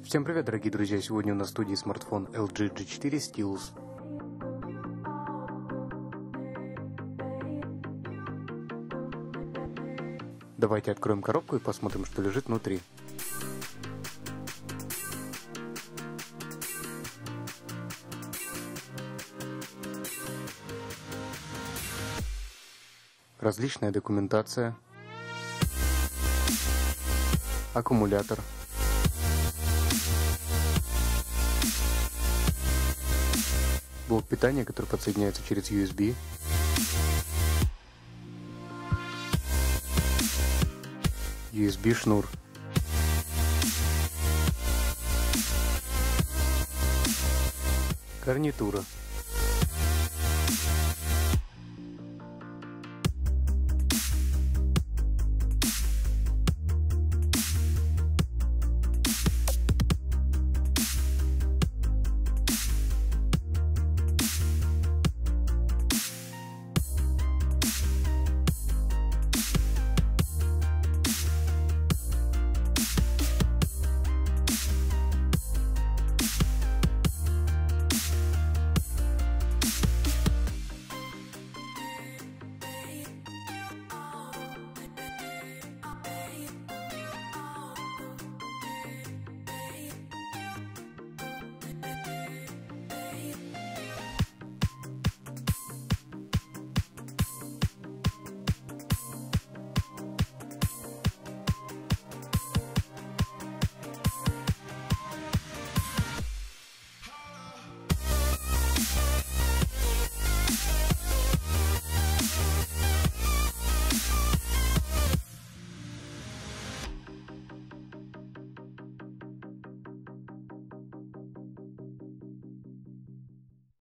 Всем привет, дорогие друзья! Сегодня у нас в студии смартфон LG G4 Stylus. Давайте откроем коробку и посмотрим, что лежит внутри. Различная документация, аккумулятор, блок питания, который подсоединяется через USB, USB-шнур, гарнитура,